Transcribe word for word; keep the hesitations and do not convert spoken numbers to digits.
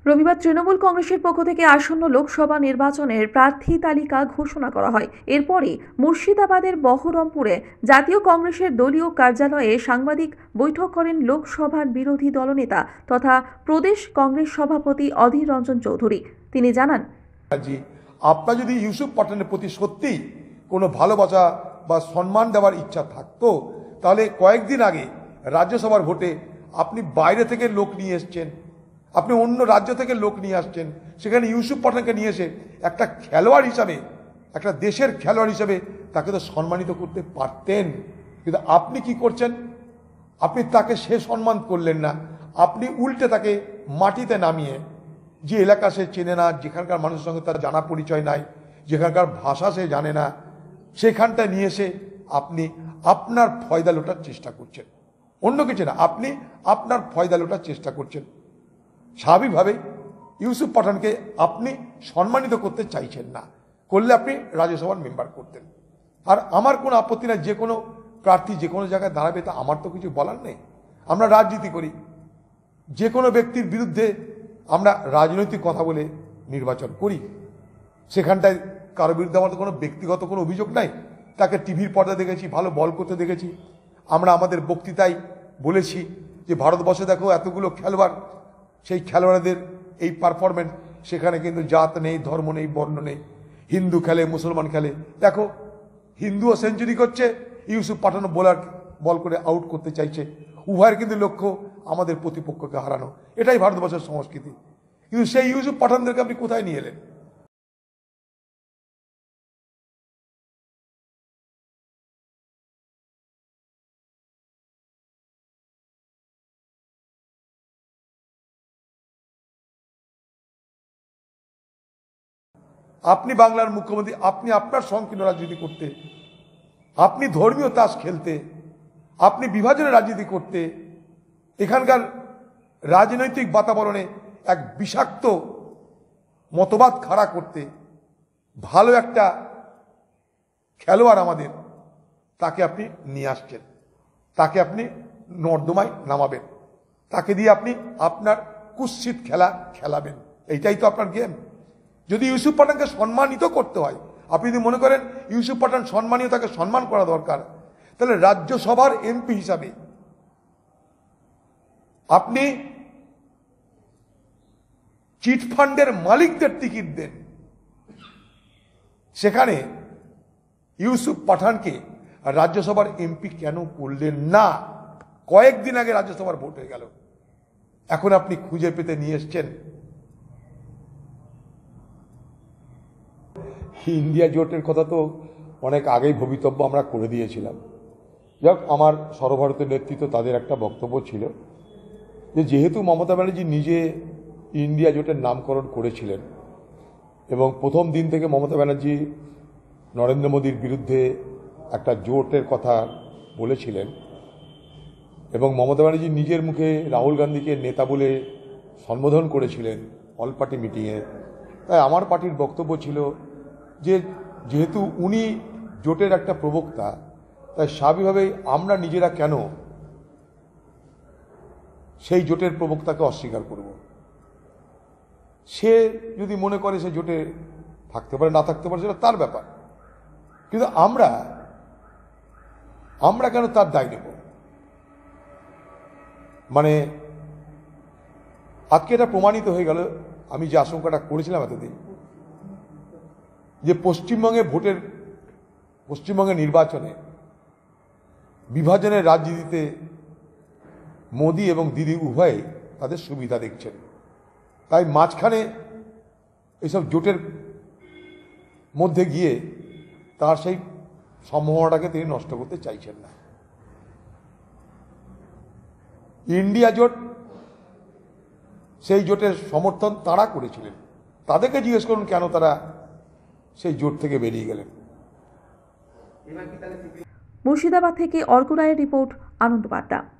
রবিবার তৃণমূল কংগ্রেসের পক্ষ থেকে আসন্ন লোকসভা নির্বাচনের প্রার্থী তালিকা ঘোষণা করা হয়। এরপরই মুর্শিদাবাদের বহরমপুরে জাতীয় কংগ্রেসের দলীয় কার্যালয়ে সাংবাদিক বৈঠক করেন লোকসভার বিরোধী দলনেতা তথা প্রদেশ কংগ্রেস সভাপতি অধীর রঞ্জন চৌধুরী। তিনি জানান, আপনার যদি ইউসুফ পাঠানের প্রতি সত্যিই কোনো ভালোবাসা বা সম্মান দেওয়ার ইচ্ছা থাকতো, তাহলে কয়েকদিন আগে রাজ্যসভার ভোটে আপনি বাইরে থেকে লোক নিয়ে এসছেন, আপনি অন্য রাজ্য থেকে লোক নিয়ে আসছেন, সেখানে ইউসুফ পাঠানকে নিয়ে এসে একটা খেলোয়াড় হিসাবে, একটা দেশের খেলোয়াড় হিসাবে তাকে তো সম্মানিত করতে পারতেন। কিন্তু আপনি কি করছেন? আপনি তাকে সে সম্মান করলেন না, আপনি উল্টে তাকে মাটিতে নামিয়ে, যে এলাকা সে চেনে না, যেখানকার মানুষের সঙ্গে তার জানা পরিচয় নাই, যেখানকার ভাষা সে জানে না, সেখানটায় নিয়ে এসে আপনি আপনার ফয়দা লোটার চেষ্টা করছেন। অন্য কিছু না, আপনি আপনার ফয়দা লোটার চেষ্টা করছেন। স্বাভাবিকভাবে ইউসুফ পাঠানকে আপনি সম্মানিত করতে চাইছেন না, করলে আপনি রাজ্যসভার মেম্বার করতেন। আর আমার কোনো আপত্তি নাই, যে কোনো প্রার্থী যে কোনো জায়গায় দাঁড়াবে, তা আমার তো কিছু বলার নেই। আমরা রাজনীতি করি, যে কোনো ব্যক্তির বিরুদ্ধে আমরা রাজনৈতিক কথা বলে নির্বাচন করি, সেখানটায় কারো বিরুদ্ধে আমাদের কোনো ব্যক্তিগত কোনো অভিযোগ নাই। তাকে টিভির পর্দা দেখেছি, ভালো বল করতে দেখেছি। আমরা আমাদের বক্তৃতায় বলেছি যে ভারতবর্ষে দেখো এতগুলো খেলোয়াড়, সেই খেলোয়াড়দের এই পারফরমেন্স, সেখানে কিন্তু জাত নেই, ধর্ম নেই, বর্ণ নেই, হিন্দু খেলে, মুসলমান খেলে। দেখো হিন্দুও সেঞ্চুরি করছে, ইউসুফ পাঠানো বোলার বল করে আউট করতে চাইছে। উভয়ের কিন্তু লক্ষ্য আমাদের প্রতিপক্ষকে হারানো। এটাই ভারতবর্ষের সংস্কৃতি। কিন্তু সেই ইউসুফ পাঠানদেরকে আপনি কোথায় নিয়ে এলেন? আপনি বাংলার মুখ্যমন্ত্রী, আপনি আপনার সংকীর্ণ রাজনীতি করতে, আপনি ধর্মীয় তাস খেলতে, আপনি বিভাজনের রাজনীতি করতে, এখানকার রাজনৈতিক বাতাবরণে এক বিষাক্ত মতবাদ খাড়া করতে, ভালো একটা খেলোয়াড় আমাদের, তাকে আপনি নিয়ে আসছেন, তাকে আপনি নর্দমায় নামাবেন, তাকে দিয়ে আপনি আপনার কুৎসিত খেলা খেলাবেন। এইটাই তো আপনার গেম। যদি ইউসুফ পাঠানকে সম্মানিত করতে হয়, আপনি যদি মনে করেন ইউসুফ পাঠান সম্মানীয়, তাকে সম্মান করা দরকার, তাহলে রাজ্যসভার এমপি হিসাবে আপনি চিটফান্ডের মালিকদের টিকিট দেন। সেখানে ইউসুফ পাঠানকে রাজ্যসভার এমপি কেন করলেন না? কয়েকদিন আগে রাজ্যসভার ভোট হয়ে গেল, এখন আপনি খুঁজে পেতে নিয়ে এসছেন। ইন্ডিয়া জোটের কথা তো অনেক আগেই ভবিতব্য আমরা করে দিয়েছিলাম। যাক, আমার সর্বভারতীয় নেতৃত্ব তাদের একটা বক্তব্য ছিল যে যেহেতু মমতা ব্যানার্জি নিজে ইন্ডিয়া জোটের নামকরণ করেছিলেন এবং প্রথম দিন থেকে মমতা ব্যানার্জি নরেন্দ্র মোদীর বিরুদ্ধে একটা জোটের কথা বলেছিলেন এবং মমতা ব্যানার্জি নিজের মুখে রাহুল গান্ধীকে নেতা বলে সম্বোধন করেছিলেন অল পার্টি মিটিংয়ে, তাই আমার পার্টির বক্তব্য ছিল যে যেহেতু উনি জোটের একটা প্রবক্তা, তাই স্বাভাবিকভাবেই আমরা নিজেরা কেন সেই জোটের প্রবক্তাকে অস্বীকার করব? সে যদি মনে করে সে জোটে থাকতে পারে, না থাকতে পারে, সেটা তার ব্যাপার। কিন্তু আমরা আমরা কেন তার দায় নেব? মানে আজকে এটা প্রমাণিত হয়ে গেল, আমি যে আশঙ্কাটা করেছিলাম এতদিন, যে পশ্চিমবঙ্গে ভোটের, পশ্চিমবঙ্গের নির্বাচনে বিভাজনের রাজনীতিতে মোদি এবং দিদি উভয়ে তাদের সুবিধা দেখছেন, তাই মাঝখানে এইসব জোটের মধ্যে গিয়ে তার সেই সম্ভাবনাটাকে তিনি নষ্ট করতে চাইছেন না। ইন্ডিয়া জোট, সেই জোটের সমর্থন তারা করেছিলেন, তাদেরকে জিজ্ঞেস করুন কেন তারা সেই জোট থেকে বেরিয়ে গেলেন। মুর্শিদাবাদ থেকে অর্ক রায়ের রিপোর্ট, আনন্দ বার্তা।